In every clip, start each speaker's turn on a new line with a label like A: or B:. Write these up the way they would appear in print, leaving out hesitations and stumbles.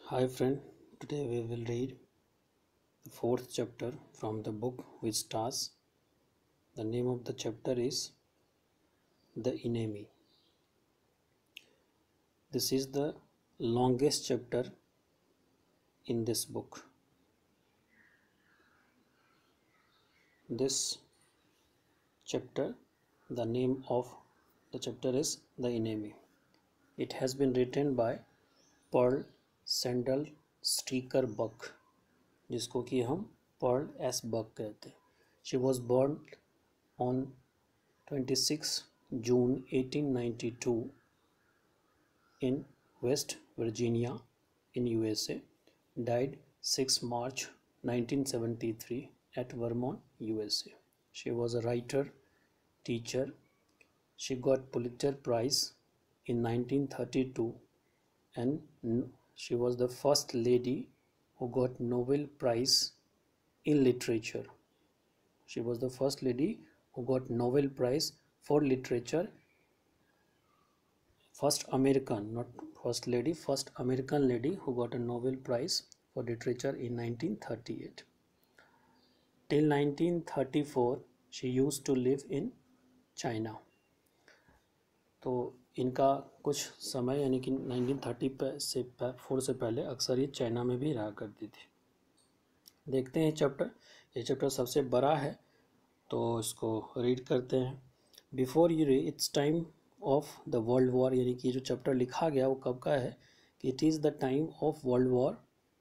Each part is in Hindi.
A: Hi friend, today we will read the fourth chapter from the book which stars. The name of the chapter is The Enemy. This is the longest chapter in this book. This chapter, the name of the chapter is The Enemy. It has been written by Pearl Sandal Streaker Buck, जिसको कि हम Pearl S. Buck कहते हैं. She was born on 26 June 1892 in West Virginia in USA, died 6 March 1973 at Vermont, USA. She was a writer, teacher. She got Pulitzer Prize in 1932 and she was the first lady who got Nobel Prize in Literature. She was the first lady who got Nobel Prize for Literature. First American, not first lady, first American lady who got a Nobel Prize for Literature in 1938. Till 1934, she used to live in China. तो इनका कुछ समय यानी कि 1930 से 4 से पहले अक्सर ये चाइना में भी रहा करती थी. देखते हैं चैप्टर. ये चैप्टर सबसे बड़ा है तो इसको रीड करते हैं. Before you read, it's time of the world war, यानी कि जो चैप्टर लिखा गया वो कब का है कि it is the time of world war.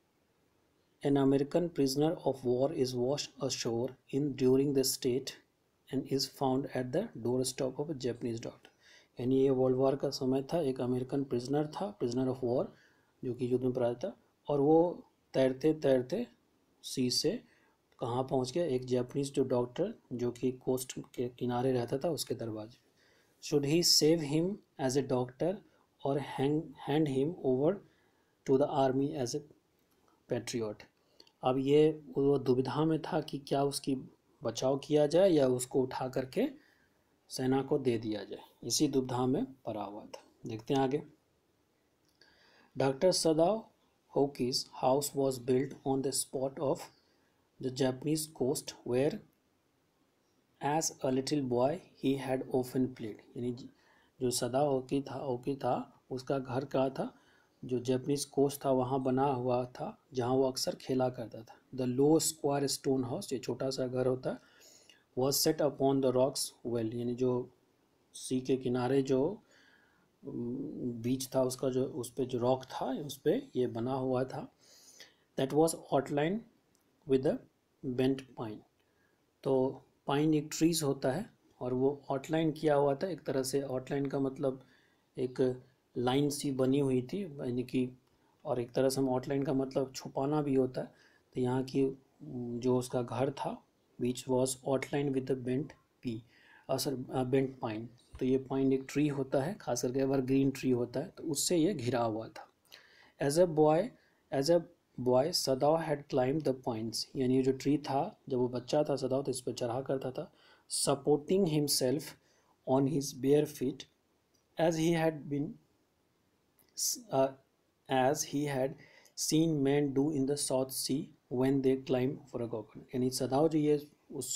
A: An American prisoner of war is washed ashore in during the state and is found at the door stop of a Japanese doctor. यानी ये वर्ल्ड वॉर का समय था. एक अमेरिकन प्रिजनर था, प्रिजनर ऑफ वॉर, जो कि युद्ध में पड़ा था, और वो तैरते तैरते सी से कहाँ पहुँच गया, एक जापानीज जो डॉक्टर जो कि कोस्ट के किनारे रहता था उसके दरवाजे. Should he save him as a doctor और hand him over to the army as a patriot. अब ये वो दुविधा में था कि क्या उसकी बचाव किया जाए या उसको उठा करके सेना को दे दिया जाए. इसी दुविधा में पड़ा हुआ था. देखते हैं आगे. डॉक्टर सदाओ होकी's house was built on the spot of the Japanese coast where as a little boy he had often played. यानी जो सदाओ होकी था उसका घर कहाँ था, जो जापानीज कोस्ट था वहाँ बना हुआ था जहाँ वो अक्सर खेला करता था. The low square stone house, ये छोटा सा घर होता है, was set upon the rocks well, यानी जो सी के किनारे जो बीच था उसका, जो उस पर जो रॉक था उस पर ये बना हुआ था. That was outline with the bent pine. तो पाइन एक ट्रीज होता है और वो आउटलाइन किया हुआ था एक तरह से. आउटलाइन का मतलब एक लाइन सी बनी हुई थी, यानी कि, और एक तरह से हम आउटलाइन का मतलब छुपाना भी होता है. तो यहाँ की जो उसका घर था which was outline with the bent पी बेंट पाइन. तो ये पाइन एक ट्री होता है, खास करके एवरग्रीन ट्री होता है, तो उससे ये घिरा हुआ था. As a boy Sadao had climb the points, यानी जो ट्री था जब वो बच्चा था सदाओ तो इस पर चढ़ा करता था. Supporting himself on his bare feet as he had seen man do in the south sea when they climb for a coconut. यानी सदाओ जो ये उस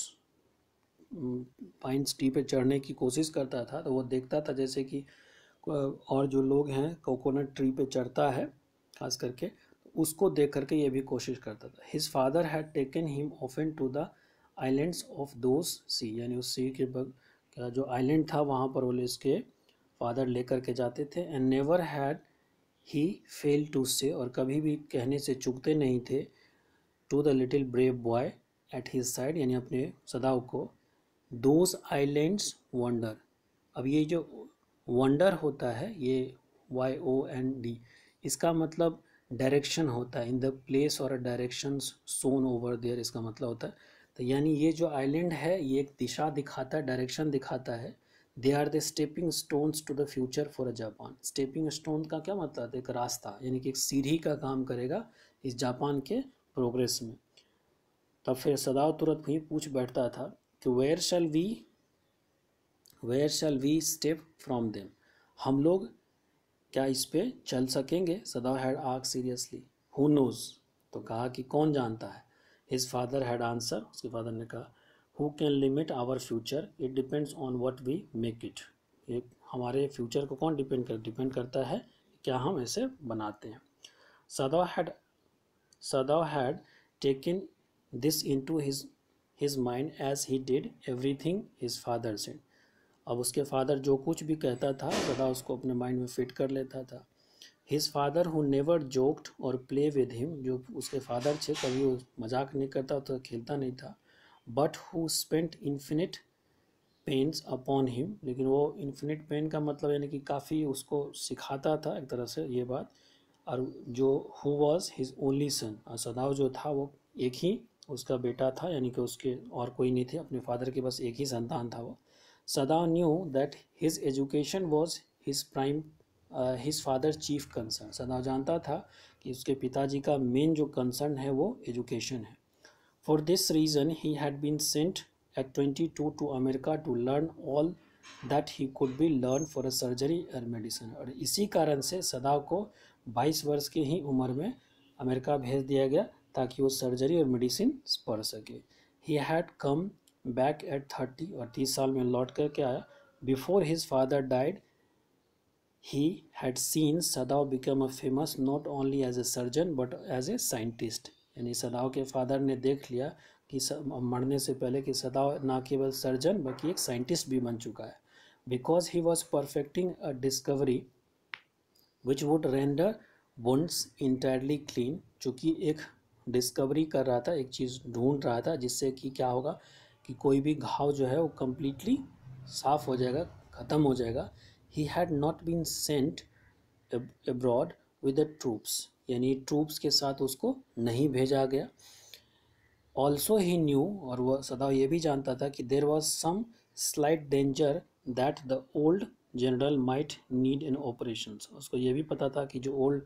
A: पाइन ट्री पे चढ़ने की कोशिश करता था तो वो देखता था जैसे कि और जो लोग हैं कोकोनट ट्री पे चढ़ता है खास करके, उसको देख करके ये भी कोशिश करता था. His father had taken him often to the islands of those sea, यानी उस सी के जो आइलैंड था वहाँ पर वो इसके फादर लेकर के जाते थे. And never had he fail to say, और कभी भी कहने से चूकते नहीं थे, to the little brave boy at his side, यानी अपने सदाव को, दोज आइलैंड्स वंडर. अब ये जो वंडर होता है ये YOND, इसका मतलब डायरेक्शन होता है. इन द प्लेस और डायरेक्शन सोन ओवर देयर, इसका मतलब होता है. तो यानी ये जो आइलैंड है ये एक दिशा दिखाता है, डायरेक्शन दिखाता है. They are the stepping stones to the future for a Japan. Stepping stone का क्या मतलब है, एक रास्ता, यानी कि एक सीढ़ी का काम करेगा इस जापान के प्रोग्रेस में. तब फिर सदाओ तुरंत वहीं पूछ बैठता था कि where shall we step from them, हम लोग क्या इस पे चल सकेंगे. Sadao had asked seriously. Who knows, तो कहा कि कौन जानता है। हिज फादर हैड आंसर, उसके फादर ने कहा who can limit our future, it depends on what we make it, ये हमारे फ्यूचर को कौन डिपेंड करता है, क्या हम ऐसे बनाते हैं। Sadao had taken this into his mind as he did everything his father said, अब उसके फादर जो कुछ भी कहता था सदा उसको अपने माइंड में फिट कर लेता था। His father who never joked और प्ले विद हिम, जो उसके फादर थे कभी वो मजाक नहीं करता तो खेलता नहीं था, but who spent infinite pains upon him, लेकिन वो इन्फिनिट पेन का मतलब यानी कि काफ़ी उसको सिखाता था एक तरह से ये बात, और जो who was his only son, और सदाव जो था वो एक ही उसका बेटा था, यानी कि उसके और कोई नहीं थे, अपने फादर के बस एक ही संतान था वो। Sadao knew that his education was his father chief concern, Sadao जानता था कि उसके पिताजी का मेन जो कंसर्न है वो एजुकेशन है। For this reason he had been sent at 22 to America to learn all that he could be learned for a surgery or medicine, और इसी कारण से सदाव को 22 वर्ष की ही उम्र में अमेरिका भेज दिया गया ताकि वो सर्जरी और मेडिसिन पढ़ सके। He had come back at 30, और 30 साल में लौट करके आया। Before his father died he had seen Sadao become a famous not only as a surgeon but as a scientist, यानी सदाव के फादर ने देख लिया कि मरने से पहले कि सदाव ना केवल सर्जन बल्कि एक साइंटिस्ट भी बन चुका है। Because he was perfecting a discovery which would render wounds entirely clean, चूँकि एक डिस्कवरी कर रहा था, एक चीज़ ढूंढ रहा था जिससे कि क्या होगा कि कोई भी घाव जो है वो कम्प्लीटली साफ हो जाएगा, ख़त्म हो जाएगा। He had not been sent abroad with the troops, यानी ट्रूप्स के साथ उसको नहीं भेजा गया। ऑल्सो ही न्यू, और वह सदा ये भी जानता था कि there was some slight danger that the old general might need in operation, उसको ये भी पता था कि जो ओल्ड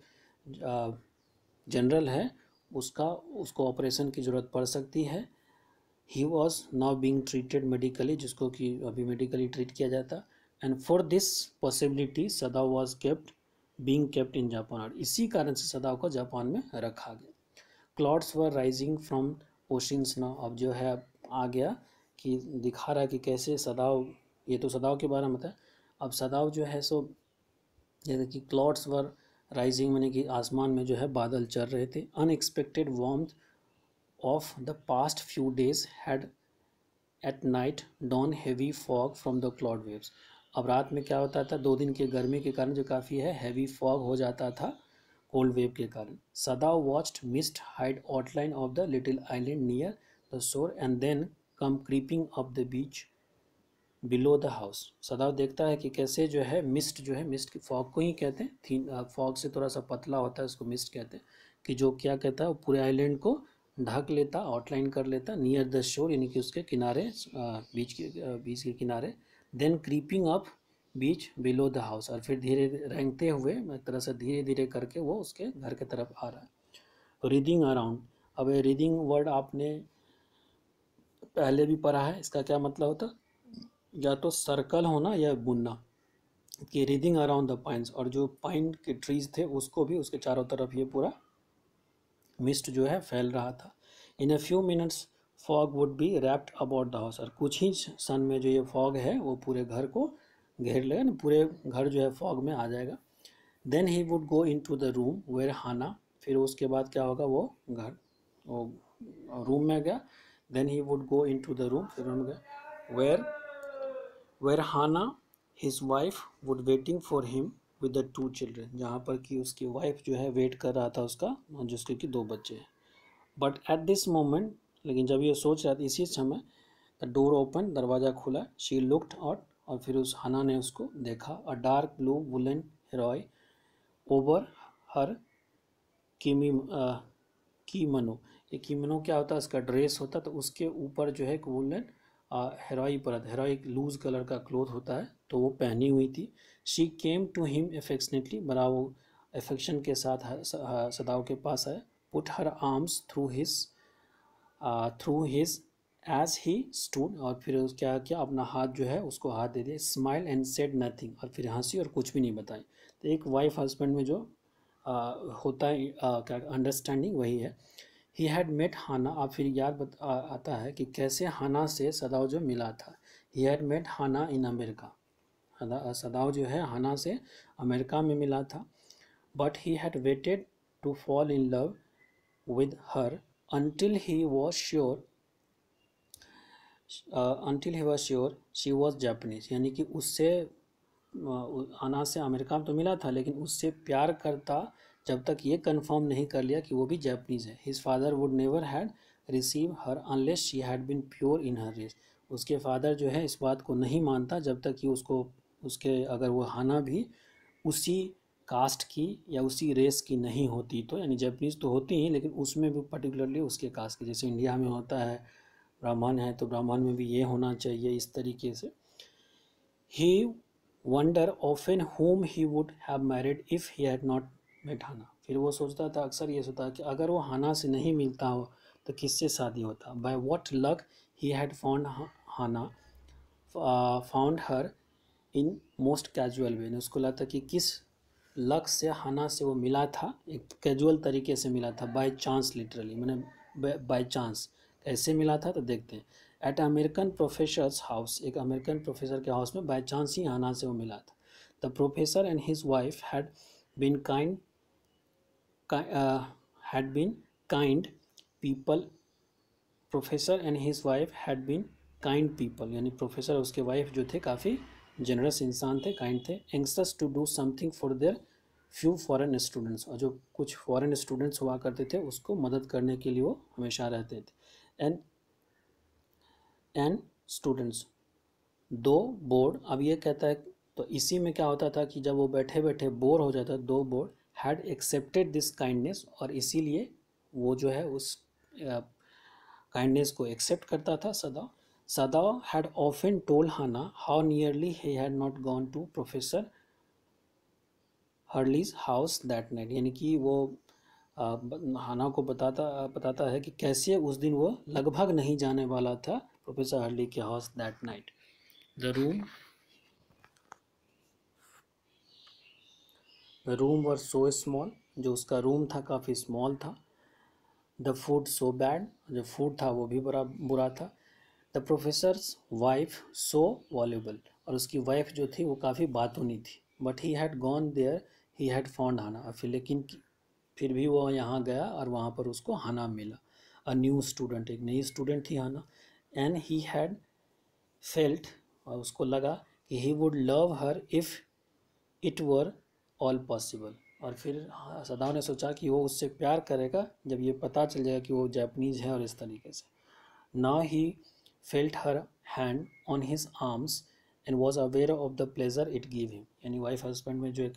A: जनरल है उसको ऑपरेशन की ज़रूरत पड़ सकती है। He was now being treated medically, जिसको कि अभी मेडिकली ट्रीट किया जाता, and for this possibility Sadao was being kept in Japan, और इसी कारण से सदाव को जापान में रखा गया। Clouds were rising from oceans now, अब जो है आ गया कि दिखा रहा है कि कैसे सदाव, ये तो सदाव के बारे में था, अब सदाव जो है सो जैसे कि क्लाउड्स वर राइजिंग मैंने कि आसमान में जो है बादल चल रहे थे। Unexpected warmth of the past few days had at night drawn heavy fog from the cloud waves, अब रात में क्या होता था, 2 दिन की गर्मी के कारण जो काफ़ी है हैवी फॉग हो जाता था कोल्ड वेव के कारण। Sadao watched mist hide outline of the little island near the shore and then come creeping up the beach below the house, Sadao देखता है कि कैसे जो है मिस्ट, जो है मिस्ट की फॉग को ही कहते हैं, थी फॉग से थोड़ा सा पतला होता है उसको मिस्ट कहते हैं, कि जो क्या कहता है वो पूरे आइलैंड को ढक लेता, आउटलाइन कर लेता, नियर द शोर यानी कि उसके किनारे, बीच के किनारे, then creeping up beach below the house, और फिर धीरे रेंगते हुए एक तरह से धीरे धीरे करके वो उसके घर के तरफ आ रहा है। रीडिंग अराउंड, अब ये रीडिंग वर्ड आपने पहले भी पढ़ा है, इसका क्या मतलब होता, या तो सर्कल होना या बुनना, कि रीडिंग अराउंड द पाइन्स, और जो पाइन के ट्रीज थे उसको भी उसके चारों तरफ ये पूरा मिस्ट जो है फैल रहा था। In a few minutes fog would be wrapped about the house, और कुछ ही सन में जो ये फॉग है वो पूरे घर को घेर लेगा ना, पूरे घर जो है फॉग में आ जाएगा। Then he would go in to the room where Hana, फिर उसके बाद क्या होगा वो रूम में गया। Then he would go in to the room, फिर रूम गया where Hana his wife would waiting for him with the 2 children, जहाँ पर कि उसकी वाइफ जो है वेट कर रहा था उसका, जिसके कि 2 बच्चे हैं। बट एट दिस मोमेंट, लेकिन जब ये सोच रहा था इसी समय, द डोर ओपन, दरवाज़ा खुला, शी लुक्ड आउट, और फिर उस हना ने उसको देखा। A dark blue woollen haori over her kimono, ये कीमनो क्या होता है, इसका ड्रेस होता है, तो उसके ऊपर जो है एक वुलन हेरोई परत, हेरोई एक लूज कलर का क्लोथ होता है, तो वो पहनी हुई थी। She came to him affectionately, बड़ा वो एफेक्शन के साथ सदाव के पास आया। Put her arms through his as he stood, और फिर क्या किया, अपना हाथ जो है उसको हाथ दे दिया। स्माइल एंड सेड नथिंग, और फिर हंसी और कुछ भी नहीं बताई। तो एक वाइफ हस्बैंड में जो होता है क्या अंडरस्टैंडिंग वही है। ही हैड मेट हाना, अब फिर याद आता है कि कैसे हाना से सदाव जो मिला था। He had met Hana in America, Sadao जो है हाना से अमेरिका में मिला था। But he had waited to fall in love with her until he was sure she was Japanese, यानी कि उससे हाना से अमेरिका में तो मिला था लेकिन उससे प्यार करता जब तक ये कंफर्म नहीं कर लिया कि वो भी जापानीज है। His father would never had receive her unless she had been pure in her race, उसके फादर जो है इस बात को नहीं मानता जब तक कि उसको उसके अगर वो हाना भी उसी कास्ट की या उसी रेस की नहीं होती तो, यानी जापानीज तो होती हैं लेकिन उसमें भी पर्टिकुलरली उसके कास्ट की, जैसे इंडिया में होता है ब्राह्मण है तो ब्राह्मण में भी ये होना चाहिए, इस तरीके से। He wonder often whom he would have married if he had not met Hana, फिर वो सोचता था, अक्सर ये सोचता कि अगर वो हाना से नहीं मिलता हो तो किससे शादी होता। By what luck he had found Hana, found her in most casual way, उसको लगता कि किस लक से हाना से वो मिला था, एक कैजुअल तरीके से मिला था, बाय चांस, लिटरली मैंने बाय चांस कैसे मिला था तो देखते हैं। एट अमेरिकन प्रोफेसर्स हाउस, एक अमेरिकन प्रोफेसर के हाउस में बाय चांस ही हाना से वो मिला था। The professor and his wife had been kind people, professor and his wife had been kind people, यानी प्रोफेसर और उसके वाइफ जो थे काफ़ी जनरस इंसान थे, काइंड थे। Anxious to do something for their few foreign students, और जो कुछ फॉरेन स्टूडेंट्स हुआ करते थे उसको मदद करने के लिए वो हमेशा रहते थे। एंड स्टूडेंट्स दो बोर्ड, अब ये कहता है तो इसी में क्या होता था कि जब वो बैठे बैठे बोर हो जाता, though bored had accepted this kindness, और इसीलिए वो जो है उस काइंडनेस को एक्सेप्ट करता था Sadao. Sadao had often told Hana how nearly he had not gone to professor Hurley's house that night, यानी कि वो हाना को बताता है कि कैसे उस दिन वो लगभग नहीं जाने वाला था प्रोफेसर हर्ली के house that night. The room were so small, जो उसका रूम था काफ़ी स्मॉल था। द फूड सो बैड, जो फूड था वो भी बड़ा बुरा था। The professor's wife so voluble, और उसकी वाइफ जो थी वो काफ़ी बातूनी थी। But he had gone there he had found Hana, लेकिन फिर भी वो यहाँ गया और वहाँ पर उसको हाना मिला। अ न्यू स्टूडेंट, एक नई स्टूडेंट थी Hana. And he had felt, और उसको लगा कि he would love her if it were all possible, और फिर सदाव ने सोचा कि वो उससे प्यार करेगा जब ये पता चल जाएगा कि वो जापानीज है, और इस तरीके से। Now he felt her hand on his arms and was aware of the pleasure it give him, यानी वाइफ हस्बैंड में जो एक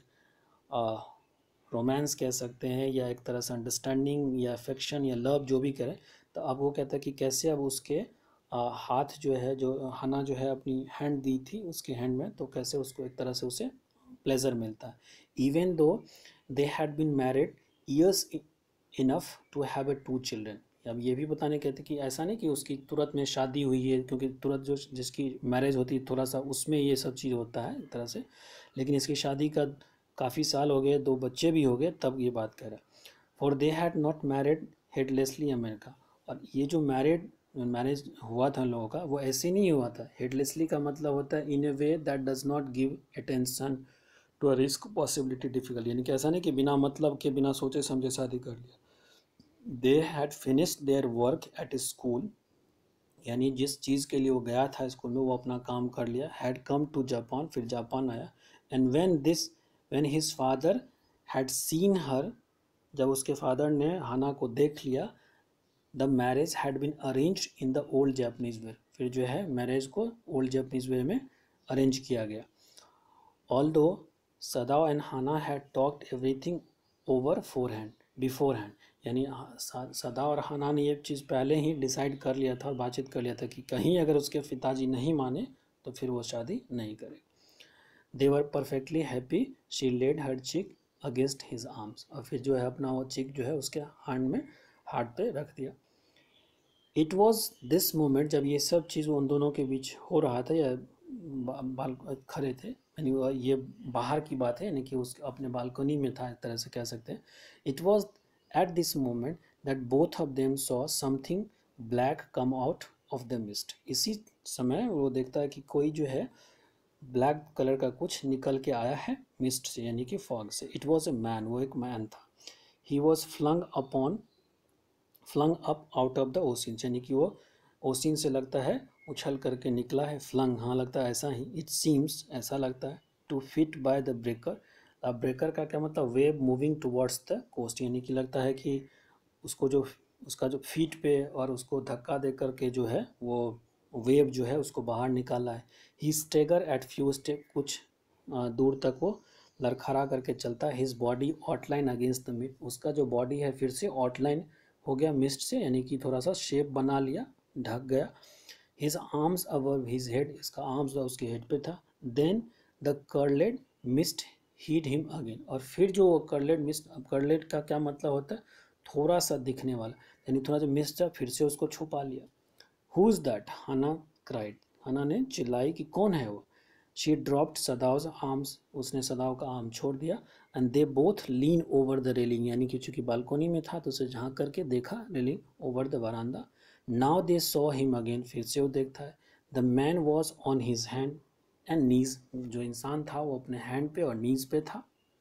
A: रोमांस कह सकते हैं या एक तरह से अंडरस्टैंडिंग या अफेक्शन या लव जो भी करें, तो अब वो कहता है कि कैसे अब उसके हाथ जो है, जो हाना जो है अपनी हैंड दी थी उसके हैंड में, तो कैसे उसको एक तरह से उसे प्लेजर मिलता है। Even though they had been married years enough to have 2 children, अब ये भी बताने कहते कि ऐसा नहीं कि उसकी तुरंत में शादी हुई है, क्योंकि तुरंत जो जिसकी मैरिज होती है थोड़ा सा उसमें ये सब चीज़ होता है एक तरह से, लेकिन इसकी शादी का काफ़ी साल हो गए, 2 बच्चे भी हो गए, तब ये बात कह रहा है। For they had not married headlessly America, और ये जो मैरिज हुआ था लोगों का वो ऐसे नहीं हुआ था। हेडलेसली का मतलब होता है in a way that does not give attention to a risk possibility difficult, यानी कि ऐसा नहीं कि बिना मतलब के बिना सोचे समझे शादी कर लिया। They had finished their work at school, यानी जिस चीज़ के लिए वो गया था स्कूल में वो अपना काम कर लिया। हैड कम टू जापान, फिर जापान आया। And when his father had seen her, जब उसके फादर ने हाना को देख लिया, the marriage had been arranged in the old Japanese way, फिर जो है मैरिज को ओल्ड जापानीज वे में अरेंज किया गया। Although Sadao and Hana had talked everything over beforehand, यानी सदाव और हाना ने ये चीज़ पहले ही डिसाइड कर लिया था और बातचीत कर लिया था कि कहीं अगर उसके पिताजी नहीं माने तो फिर वो शादी नहीं करे। They were perfectly happy, she laid her cheek against his arms, और फिर जो है अपना वो चिक जो है उसके हैंड में हार्ट पे रख दिया। इट वॉज दिस मोमेंट, जब ये सब चीज़ उन दोनों के बीच हो रहा था या बाल खड़े थे, यानी ये बाहर की बात है, यानी कि उस अपने बालकनी में था, एक तरह से कह सकते हैं. It was at this moment that both of them saw something black come out of the mist. इसी समय वो देखता है कि कोई जो है ब्लैक कलर का कुछ निकल के आया है मिस्ट से, यानी कि फॉग से. इट वॉज ए मैन, वो एक मैन था. He was flung up out of the ocean, यानी कि वो ओशिन से लगता है उछल करके निकला है. फ्लंग, हाँ लगता है ऐसा ही. इट सीम्स, ऐसा लगता है. To fit by the breaker. अब ब्रेकर का क्या मतलब, wave moving towards the coast, यानी कि लगता है कि उसको जो उसका जो फीट पे और उसको धक्का दे करके जो है वो वेव जो है उसको बाहर निकाला है. He stagger at few step, कुछ दूर तक वो लड़खड़ा करके चलता है. His body outline against the mist, उसका जो बॉडी है फिर से आउटलाइन हो गया मिस्ट से, यानी कि थोड़ा सा शेप बना लिया, ढक गया. His arms above his head, इसका आर्म्स उसके हेड पे था. Then the curled mist hid him again, और फिर जो कर्लेड मिस्ट, अब कर्लेड का क्या मतलब होता है, थोड़ा सा दिखने वाला, यानी थोड़ा जो मिस्ट है फिर से उसको छुपा लिया. Who is that, Hana cried, Hana ने चिल्लाई कि कौन है वो. शी ड्रॉप्ड सदाव्स आर्म्स, उसने सदाव का आर्म छोड़ दिया. And they both lean over the railing, यानी कि चूंकि बालकोनी में था तो उसे झांक करके देखा railing over the veranda. Now they saw him again, फिर से वो देखता है. The man was on his hand and knees, जो इंसान था वो अपने हैंड पे और नीज पे था.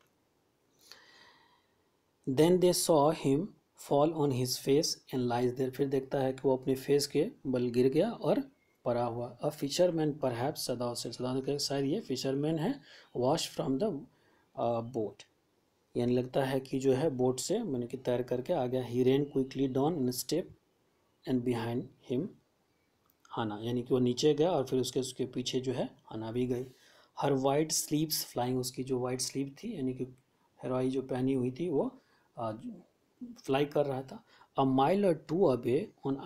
A: Then they saw him fall on his face and lies there, फिर देखता है कि वो अपने फेस के बल गिर गया और पड़ा हुआ. अ फिशरमैन परहैप्स, सदाव से, सदाव ने कहा शायद ये फिशरमैन है. वॉश फ्रॉम द बोट, यानी लगता है कि जो है बोट से मैंने कि तैर करके आ गया. He ran quickly down in step and behind him Hana, यानी कि वो नीचे गया और फिर उसके उसके पीछे जो है हाना भी गई. हर वाइट स्लीव्स फ्लाइंग, उसकी जो वाइट स्लीव थी यानी कि हेरोई जो पहनी हुई थी वो फ्लाई कर रहा था. A mile or two away on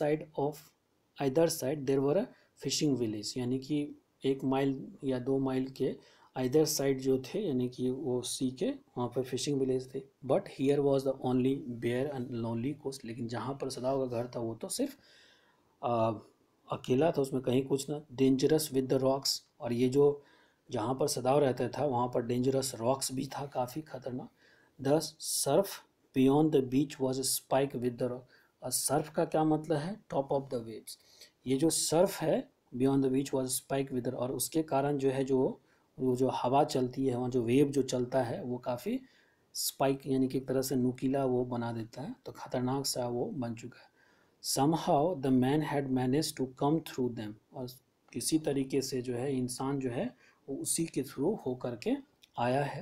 A: either side there were a fishing village, यानी कि 1 माइल या 2 माइल के आइदर साइड जो थे यानी कि वो सी के वहाँ पर फिशिंग विलेज थे. But here was the only bare and lonely coast, लेकिन जहाँ पर सदाव का घर था वो तो सिर्फ अकेला था, उसमें कहीं कुछ ना. डेंजरस विद द रॉक्स, और ये जो जहाँ पर सदाव रहता था वहाँ पर डेंजरस रॉक्स भी था, काफ़ी खतरनाक. The surf beyond the beach was spike with the rock. और सर्फ का क्या मतलब है, टॉप ऑफ द वेव्स. ये जो सर्फ है beyond the beach was spike with, और उसके कारण जो है जो वो जो हवा चलती है वहाँ जो वेव जो चलता है वो काफ़ी स्पाइक यानी कि एक तरह से नुकीला वो बना देता है, तो खतरनाक सा वो बन चुका है. somehow the man had managed to come through them, और किसी तरीके से जो है इंसान जो है वो उसी के थ्रू हो करके आया है.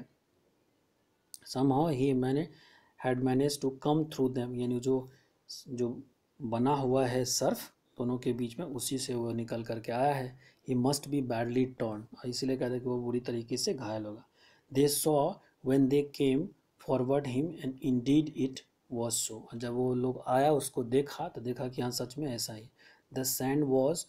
A: somehow he had managed to come through them, यानी जो बना हुआ है सर्फ दोनों के बीच में उसी से वो निकल करके आया है. he must be badly torn, इसीलिए कहते हैं कि वो बुरी तरीके से घायल होगा. they saw when they came forward him and indeed it was so, जब वो लोग आया उसको देखा तो देखा कि हाँ सच में ऐसा ही. The sand was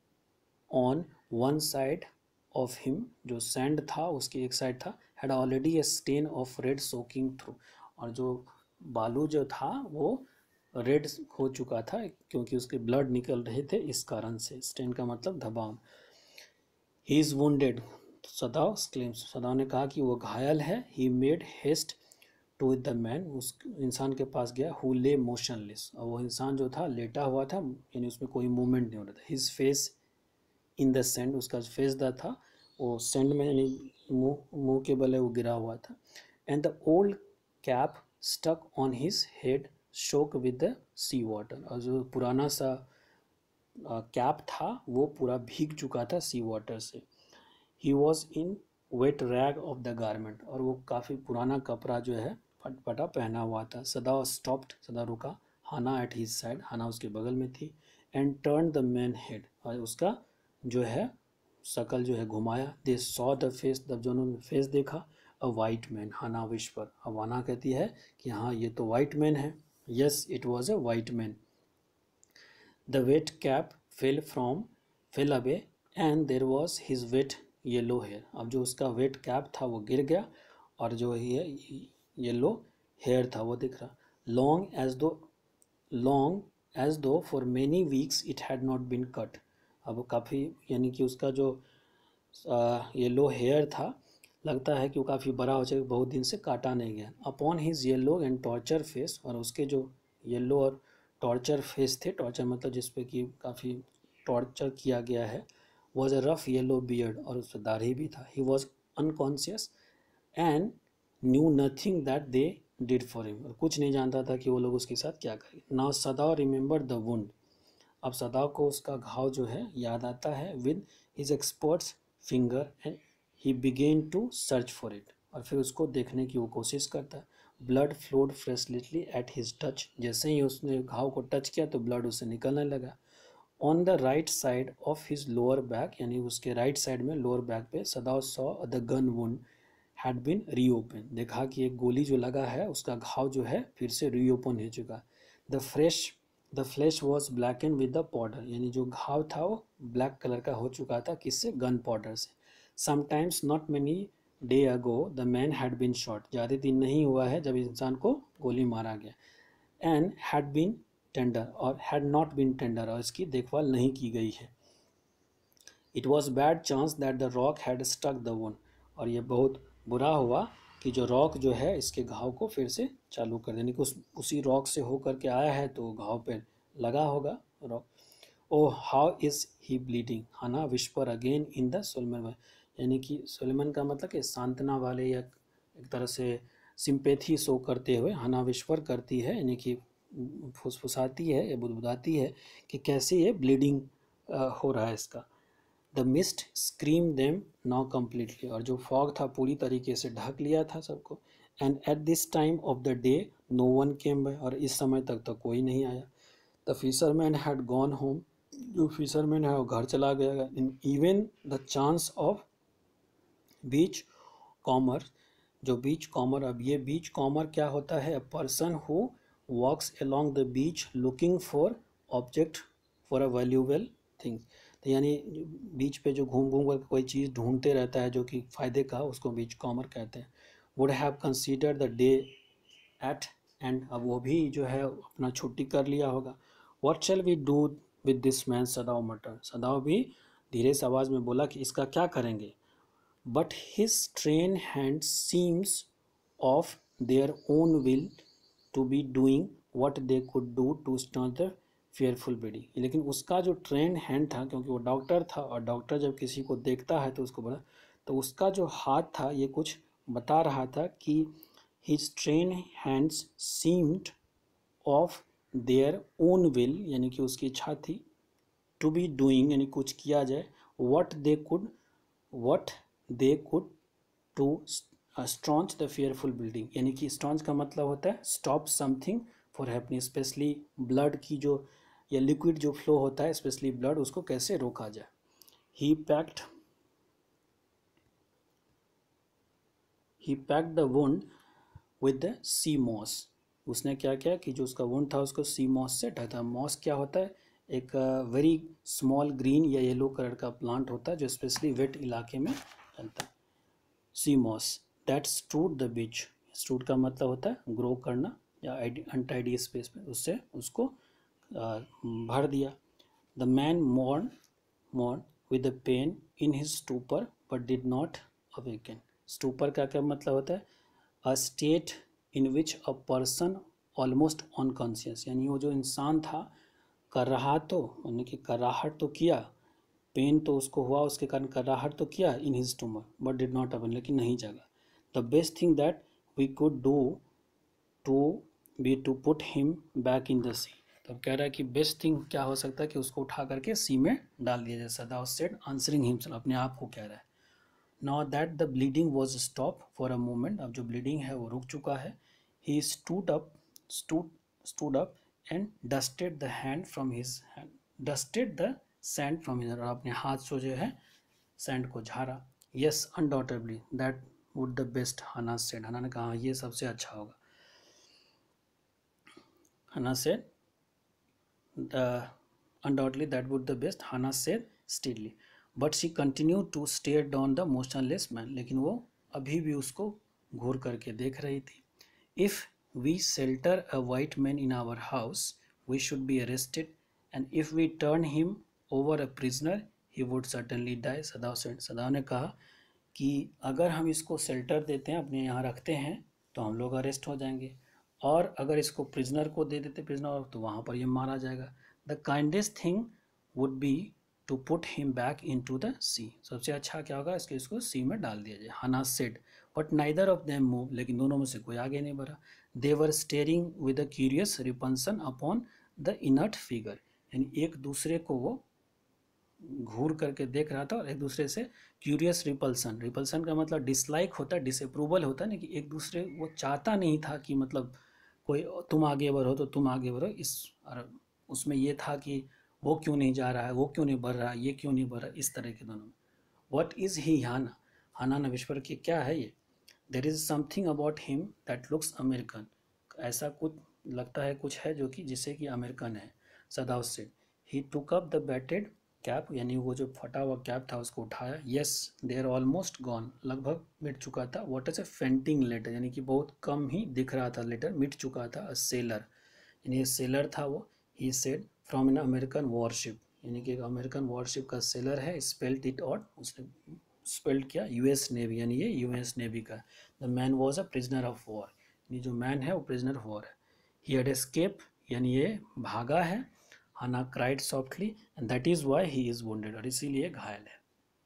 A: on one side of him, जो सैंड था उसकी एक साइड था. Had already a stain of red soaking through, और जो बालू जो था वो रेड हो चुका था क्योंकि उसके ब्लड निकल रहे थे, इस कारण से. स्टेन का मतलब धब्बा. He is wounded, Sadao claims, Sadao ने कहा कि वो घायल है. He made haste to the man, उस इंसान के पास गया. हु ले मोशनलेस, और वो इंसान जो था लेटा हुआ था, यानी उसमें कोई मूवमेंट नहीं हो रहा था. His face in the sand, उसका फेस दा था वो सैंड में, यानी मुंह के बले वो गिरा हुआ था. And the old cap stuck on his head soak with the sea water, और जो पुराना सा कैप था वो पूरा भीग चुका था सी वाटर से. He was in wet rag of the garment, और वो काफ़ी पुराना कपड़ा जो है फटफटा पहना हुआ था. सदा स्टॉप्ड, सदा रुका. Hana at his side, Hana उसके बगल में थी. And turn the man head, और उसका जो है शकल जो है घुमाया. दे सॉ द फेस, जब जो उन्होंने फेस देखा. A white man, Hana whisper, अब हाना कहती है कि हाँ ये तो वाइट मैन है. Yes it was a white man. The wet cap fell away and there was his wet yellow hair, अब जो उसका वेट कैप था वो गिर गया और जो ये येलो हेयर था वो दिख रहा. Long as though for many weeks it had not been cut, अब काफ़ी यानी कि उसका जो येलो हेयर था, लगता है कि वो काफ़ी बड़ा हो जाएगा, बहुत दिन से काटा नहीं गया। Upon his yellow and torture face, और उसके जो येलो और टॉर्चर फेस थे, टॉर्चर मतलब जिस पे कि काफ़ी टॉर्चर किया गया है, was a rough yellow beard, और उस पर दाढ़ी भी था। He was unconscious and knew nothing that they did for him, और कुछ नहीं जानता था कि वो लोग उसके साथ क्या करेंगे। Now Sadao remember the wound, अब सदाव को उसका घाव जो है याद आता है। With his experts finger and he began to search for it, और फिर उसको देखने की वो कोशिश करता है। Blood flowed freshly at his touch, जैसे ही उसने घाव को टच किया तो ब्लड उससे निकलने लगा। On the right side of his lower back, यानी उसके राइट साइड में लोअर बैक पे, Sadao saw the gun wound had been reopen, देखा कि एक गोली जो लगा है उसका घाव जो है फिर से रीओपन हो चुका। The flesh was blacken with the powder, यानी जो घाव था वो ब्लैक कलर का हो चुका था, किससे? गन पाउडर से। Sometimes not many day ago the man had been shot, ज़्यादा दिन नहीं हुआ है जब इंसान को गोली मारा गया। एंड हैड बीन टेंडर, और हैड नॉट बीन टेंडर, और इसकी देखभाल नहीं की गई है। It was bad chance that the rock had stuck the wound, और ये बहुत बुरा हुआ कि जो रॉक जो है इसके घाव को फिर से चालू कर देने को, उसी रॉक से होकर के आया है तो घाव पे लगा होगा rock. Oh how is he bleeding, Hana whisper again in the solemn, यानी कि सोलमन का मतलब कि सांत्वना वाले या एक तरह से सिंपैथी शो करते हुए हना विस्पर करती है, यानी कि फुसफुसाती है या बुदबुदाती है कि कैसे ये ब्लीडिंग हो रहा है इसका। The mist screen them now completely, और जो फॉग था पूरी तरीके से ढक लिया था सबको। And at this time of the day no one came by, और इस समय तक तो कोई नहीं आया। The fisherman had gone home, जो फिशरमैन है वो घर चला गया। In even the chance of beach comber, जो बीच कॉमर, अब ये बीच कॉमर क्या होता है? A person who walks along the beach looking for object for a valuable thing, तो यानी बीच पे जो घूम घूम कर कोई चीज़ ढूंढते रहता है जो कि फ़ायदे का, उसको बीच कॉमर कहते हैं। Would have consider the day at end, अब वो भी जो है अपना छुट्टी कर लिया होगा। What shall we do with this man, Sadao mutter, Sadao भी धीरे से आवाज़ में बोला कि इसका क्या करेंगे। But his trained hands seems of their own will to be doing what they could do to stop the fearful bleeding, लेकिन उसका जो ट्रेन हैंड था, क्योंकि वो डॉक्टर था और डॉक्टर जब किसी को देखता है तो उसको बड़ा, तो उसका जो हाथ था ये कुछ बता रहा था कि his trained hands seemed of their own will, यानी कि उसकी इच्छा थी, to be doing यानी कुछ किया जाए, what they could to staunch the fearful bleeding, यानी कि staunch का मतलब होता है stop something for happening, specially blood की जो या लिक्विड जो फ्लो होता है स्पेशली ब्लड, उसको कैसे रोका जाए। he packed the wound with the sea moss, उसने क्या किया कि जो उसका वुंड था उसको सी मॉस से ढका। मॉस क्या होता है? एक वेरी स्मॉल ग्रीन या येलो कलर का प्लांट होता है जो स्पेशली वेट इलाके में चलता है। Sea moss that stood the beach, stood का मतलब होता है ग्रो करना या अनटाइडी स्पेस में, उससे उसको भर दिया। The man mourned with the pain in his stupor but did not awaken, stupor का क्या मतलब होता है? A state in which a person almost unconscious, यानी वो जो इंसान था कर रहा तो, यानी कि कराहट तो किया, पेन तो उसको हुआ उसके कारण कराहट तो किया in his tumour but did not awaken, लेकिन नहीं जगा। The best thing that we could do to be to put him back in the sea, तो कह रहा है कि बेस्ट थिंग क्या हो सकता है कि उसको उठा करके सी में डाल दिया जाए। सदाव सेड आंसरिंग हिमसेल्फ, अपने आप को कह रहा है। Now that the bleeding was stop for a moment, अब जो ब्लीडिंग है वो रुक चुका है। ही stood up and dusted the hand from his hand, dusted the sand from his hand, और अपने हाथ से जो है सैंड को झाड़ा। Yes undoubtedly that would the best, Hana said, Hana ने कहा ये सबसे अच्छा होगा। Hana said undoubtedly that would the best, Hannah said steadily, but she continued to stare down the motionless man, लेकिन वो अभी भी उसको घूर करके देख रही थी। If we shelter a white man in our house, we should be arrested, and if we turn him over a prisoner, he would certainly die, सदाव said. सदाव ने कहा कि अगर हम इसको शेल्टर देते हैं, अपने यहाँ रखते हैं, तो हम लोग अरेस्ट हो जाएंगे, और अगर इसको प्रिजनर को दे देते प्रिजनर, तो वहाँ पर ये मारा जाएगा. The kindest thing would be to put him back in to the sea. सबसे अच्छा क्या होगा, इसको सी में डाल दिया जाए. Hana said. But neither of them move. लेकिन दोनों में से कोई आगे नहीं बढ़ा. They were staring with a curious repulsion upon the inert figure. यानी एक दूसरे को वो घूर करके देख रहा था, और एक दूसरे से क्यूरियस रिपल्सन. रिपल्सन का मतलब डिसलाइक होता है, डिसअप्रूवल होता है ना, कि एक दूसरे वो चाहता नहीं था कि मतलब कोई तुम आगे बढ़ो तो तुम आगे बढ़ो. इस और उसमें ये था कि वो क्यों नहीं जा रहा है, वो क्यों नहीं बढ़ रहा है, ये क्यों नहीं बढ़ रहा, इस तरह के दोनों में. व्हाट इज ही हाना. हाना ने विस्पर की क्या है ये. There is something about him that looks American. ऐसा कुछ लगता है, कुछ है जो कि जिससे कि अमेरिकन है. Sadao said. He took up the battered cap. यानी वो जो फटा हुआ कैप था उसको उठाया. Yes they are almost gone. लगभग मिट चुका था. What is a fainting letter. यानी कि बहुत कम ही दिख रहा था लेटर, मिट चुका था. A seller. यानी सेलर था वो. He said from an American warship. यानी कि एक अमेरिकन वॉरशिप का सेलर है. Spelled it out. उसने स्पेल्ड किया यूएस नेवी. यानी ये यूएस नेवी का. The man was a prisoner of war. यानी जो मैन है वो प्रिजनर ऑफ वॉर है. He had escape. यानी ये भागा है. Hana cried softly and that is why he is wounded. और इसीलिए घायल है.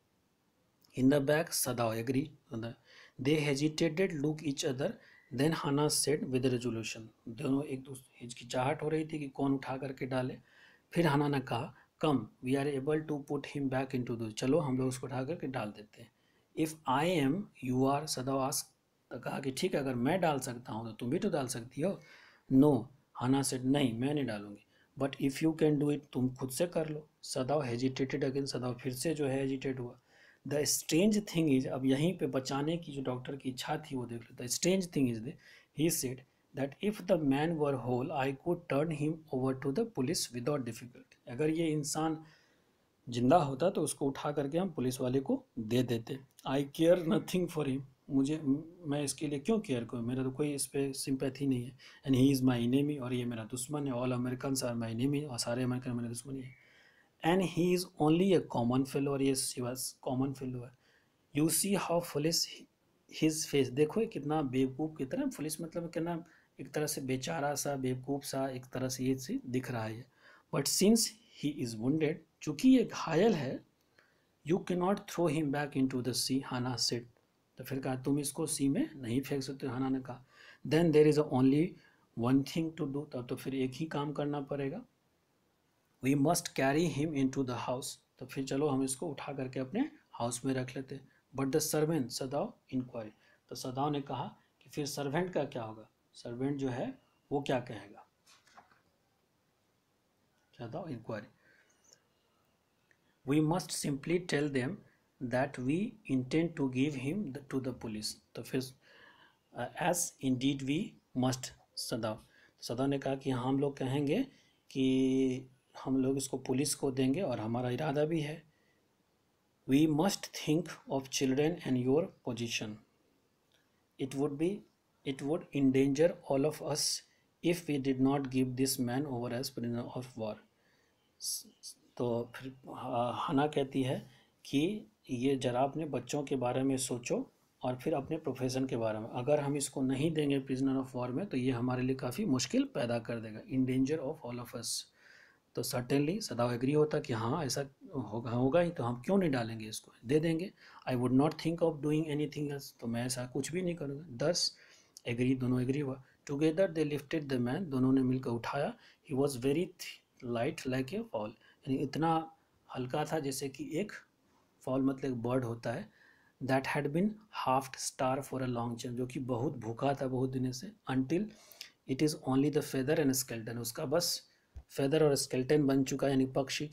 A: In the back Sadao agree. They hesitated look each other. Then Hana said with resolution. दोनों एक दूसरे हिचकिचाहट हो रही थी कि कौन उठा करके डाले. फिर हाना ने कहा come we are able to put him back in to the. चलो हम लोग उसको उठा करके डाल देते हैं. If I am you are. Sadao ask. तो कहा कि ठीक है, अगर मैं डाल सकता हूँ तो तुम भी तो डाल सकती हो. नो. हाना सेड नहीं, मैं नहीं डालूंगी. But if you can do it. तुम खुद से कर लो. सदाव हेजिटेटेड अगेन. सदाव फिर से जो है हेजिटेट हुआ. The strange thing is. अब यहीं पे बचाने की जो डॉक्टर की इच्छा थी वो देख लो. The strange thing is he said that if the man were whole I could turn him over to the police without difficulty. अगर ये इंसान जिंदा होता तो उसको उठा करके हम पुलिस वाले को दे देते. I care nothing for him. मुझे मैं इसके लिए क्यों केयर करूँ, मेरा तो कोई इस पर सिंपैथी नहीं है. And he is my enemy. और ये मेरा दुश्मन है. All American are my enemy. और सारे अमेरिकन मेरे दुश्मन है. And he is only a common fellow. और ये कॉमन फेलो है. You see how foolish his face. देखो ये कितना बेवकूफ़, कितना फुलिश मतलब कितना एक तरह से बेचारा सा, बेवकूफ़ सा एक तरह से ये से दिख रहा है. But since he is wounded. चूँकि ये घायल है. You can not throw him back in to the sea. Hana said. तो फिर कहा तुम इसको सी में नहीं फेंक सकते. हाना ने कहा then there is only one thing to do. तब तो फिर एक ही काम करना पड़ेगा. We must carry him in to the house. तो फिर चलो हम इसको उठा करके अपने हाउस में रख लेते. But the servant. Sadao inquiry. तो सदाव ने कहा कि फिर सर्वेंट का क्या होगा. सर्वेंट जो है वो क्या कहेगा. Sadao inquiry. We must simply tell them that we intend to give him to the police. तो फिर as indeed we must. सदाव ने कहा कि हम लोग कहेंगे कि हम लोग इसको पुलिस को देंगे और हमारा इरादा भी है. We must think of children and your position. It would endanger all of us if we did not give this man over as prisoner of war. तो फिर हाना कहती है कि ये जरा अपने बच्चों के बारे में सोचो और फिर अपने प्रोफेशन के बारे में. अगर हम इसको नहीं देंगे प्रिजनर ऑफ वॉर में तो ये हमारे लिए काफ़ी मुश्किल पैदा कर देगा. In danger of all of us. तो सर्टेनली सदाव एग्री होता कि हाँ ऐसा होगा ही, तो हम क्यों नहीं डालेंगे, इसको दे देंगे. I would not think of doing anything else. तो मैं ऐसा कुछ भी नहीं करूँगा. 10 एग्री. दोनों एग्री हुआ. Together they lifted the man. दोनों ने मिलकर उठाया. He was very light like a fall. यानी इतना हल्का था जैसे कि एक फॉल मतलब एक बर्ड होता है. That had been half starved for a long time. जो कि बहुत भूखा था बहुत दिनों से. Until it is only the feather and skeleton. उसका बस फेदर और स्केल्टन बन चुका है. यानी पक्षी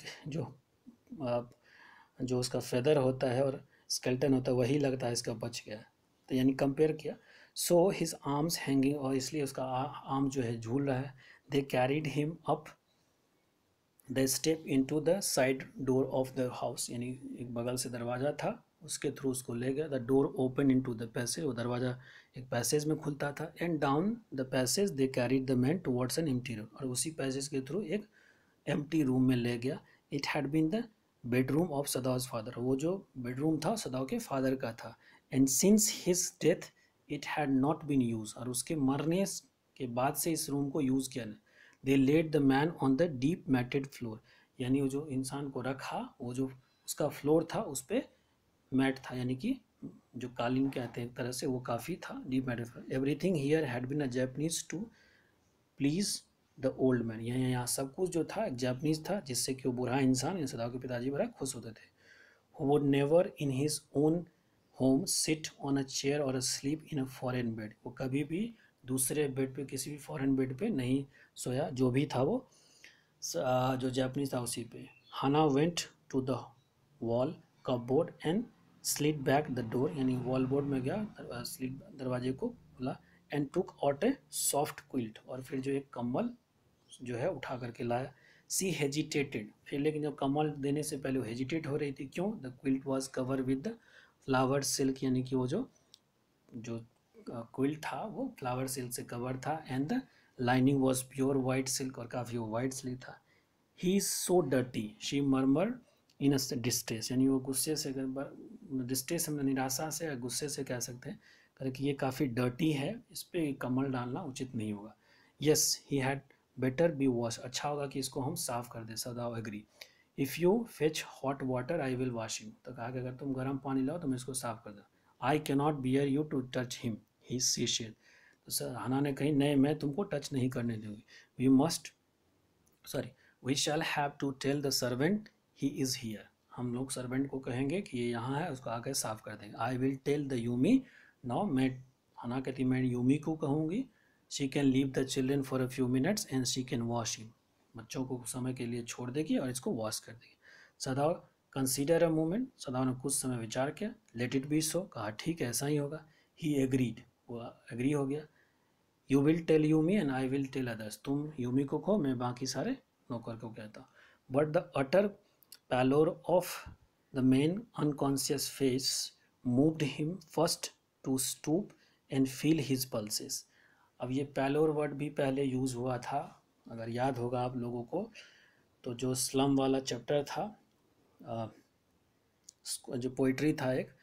A: जो उसका फेदर होता है और स्केल्टन होता है वही लगता है इसका बच गया. तो यानी कंपेयर किया. So his arms hanging. और इसलिए उसका आर्म जो है झूल रहा है. They carried him up the step in to the side door of the house. यानी एक बगल से दरवाज़ा था उसके थ्रू उसको ले गया. The door open in to the passage. वो दरवाज़ा एक पैसेज में खुलता था. And down the passage they carried the man towards an empty room. और उसी पैसेज के थ्रू एक एम्प्टी रूम में ले गया. It had been the bedroom of Sadao's father, वो जो बेडरूम था सदाउ के फादर का था। And since his death it had not been use, और उसके मरने के बाद से इस रूम को यूज़ किया नहीं। They laid the man on the deep matted floor, यानी वो जो इंसान को रखा, वो जो उसका फ्लोर था उस पर मैट था, यानी कि जो कालीन कहते हैं एक तरह से, वो काफ़ी था, deep matted floor. Everything here had been a Japanese to please the old man, यहाँ सब कुछ जो था एक जापानीज था, जिससे कि वो बूढ़ा इंसान, इन सदाओं के पिताजी बड़ा खुश होते थे। who would never in his own home sit on a chair or sleep in a foreign bed, वो कभी भी दूसरे बेड पे, किसी भी फॉरेन बेड पे नहीं सोया, जो भी था वो जो जापानीज था उसी पे। Hana went to the wall cupboard and slid back the door, यानी वॉल बोर्ड में गया, स्लिट दरवाजे को खोला, and took out a soft quilt, और फिर जो एक कम्बल जो है उठा करके लाया। सी हेजिटेटेड, फिर लेकिन जब कम्बल देने से पहले वो हेजिटेट हो रही थी, क्यों? The quilt was cover with the flower silk, यानी कि वो जो क्विल्ट था वो फ्लावर सिल्क से कवर था। And the lining was pure white silk, और काफ़ी वो वाइट सिल्क था। He is so dirty she murmur in distress, यानी वो गुस्से से, डिस्ट्रेस हम निराशा से या गुस्से से कह सकते हैं, करे कि ये काफ़ी डर्टी है, इस पर कमल डालना उचित नहीं होगा। Yes he had better be wash, अच्छा होगा कि इसको हम साफ़ कर दें। Sadao agree. If you fetch hot water I will wash him, तो कहा कि अगर तुम गर्म पानी लाओ तो मैं इसको साफ़ कर दूँ। I cannot bear you to touch him he she said, तो सर हाना ने कही नहीं मैं तुमको टच नहीं करने दूंगी। We must sorry we shall have to tell the servant he is here, हम लोग सर्वेंट को कहेंगे कि ये यहाँ है, उसको आके साफ़ कर देंगे। I will tell the Yumi now, मैं हाना कहती मैं यूमी को कहूँगी। She can leave the children for a few minutes and she can wash him, बच्चों को समय के लिए छोड़ देगी और इसको वॉश कर देगी। सदाओ कंसीडर अ मोमेंट, सदाओ ने कुछ समय विचार किया। लेट इट बी सो, कहा ठीक है ऐसा ही होगा। ही एग्रीड, वो एग्री हो गया। You will tell Yumi and I will tell others, तुम यूमी को कहो मैं बाकी सारे नौकर को कहता। But the utter pallor of the man unconscious face moved him first to stoop and feel his pulses. अब ये पैलोर वर्ड भी पहले यूज़ हुआ था, अगर याद होगा आप लोगों को, तो जो स्लम वाला चैप्टर था, जो पोइट्री था एक,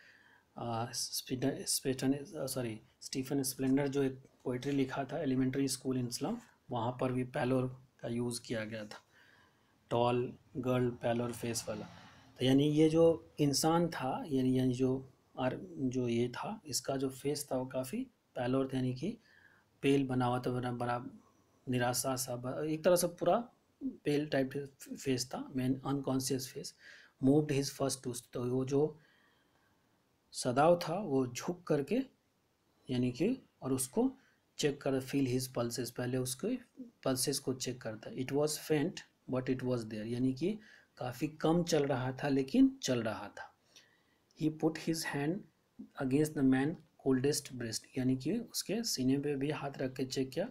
A: स्टीफन स्प्लेंडर जो एक पोइट्री लिखा था, एलिमेंट्री स्कूल इन स्लम, वहाँ पर भी पैलोर का यूज़ किया गया था, टॉल गर्ल पैलोर फेस वाला। तो यानी ये जो इंसान था, यानी जो ये था, इसका जो फेस था वो काफ़ी पैलोर था, यानी कि पेल बना हुआ था, बड़ा निराशा सा, एक तरह से पूरा पेल टाइप फेस था, man unconscious face. Moved his first to, तो वो जो सदाव था वो झुक करके, यानी कि, और उसको चेक कर, फील हिज पल्सेस, पहले उसके पल्सेस को चेक करता। It was faint but it was there, यानी कि काफ़ी कम चल रहा था लेकिन चल रहा था। He put his hand against the man coldest breast, यानी कि उसके सीने पे भी हाथ रख के चेक किया।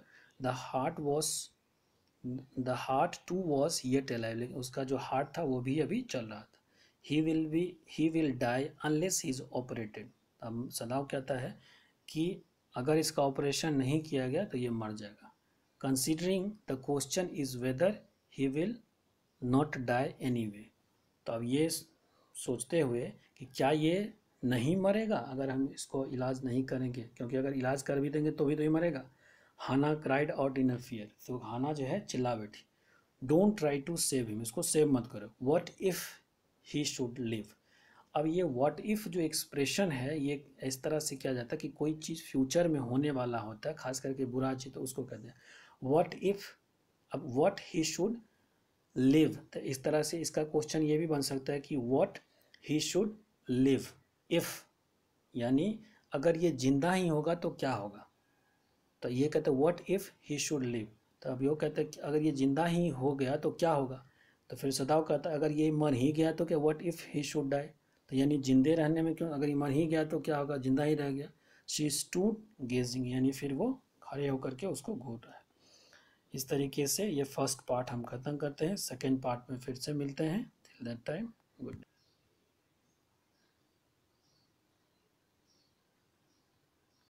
A: The heart too was yet alive, लेकिन उसका जो हार्ट था वो भी अभी चल रहा था। He will die unless he is operated, अब सदाव कहता है कि अगर इसका ऑपरेशन नहीं किया गया तो ये मर जाएगा। Considering the question is whether he will not die anyway, तो अब ये सोचते हुए कि क्या ये नहीं मरेगा अगर हम इसको इलाज नहीं करेंगे, क्योंकि अगर इलाज कर भी देंगे तो भी तो ये मरेगा। Hana cried out in a fear, तो हाना जो है चिल्ला बैठी। Don't try to save him, इसको सेव मत करो। What if he should live, अब ये व्हाट इफ़ जो एक्सप्रेशन है ये इस तरह से किया जाता है कि कोई चीज़ फ्यूचर में होने वाला होता है, खास करके बुरा चीज़, तो उसको कहते हैं व्हाट इफ़। अब व्हाट ही शुड लिव, तो इस तरह से इसका क्वेश्चन ये भी बन सकता है कि what he should live if, यानी अगर ये जिंदा ही होगा तो क्या होगा, तो ये कहते हैं what if he should live. तो अब यो कहते हैं कि अगर ये जिंदा ही हो गया तो क्या होगा, तो फिर सदाव कहता है अगर ये मर ही गया तो क्या, what if he should die, तो यानी जिंदे रहने में क्यों, अगर ये मर ही गया तो क्या होगा, जिंदा ही रह गया। शी स्टूड गेजिंग, यानी फिर वो खड़े होकर के उसको घूर रहा है। इस तरीके से ये फर्स्ट पार्ट हम ख़त्म करते हैं, सेकेंड पार्ट में फिर से मिलते हैं। Till that time good.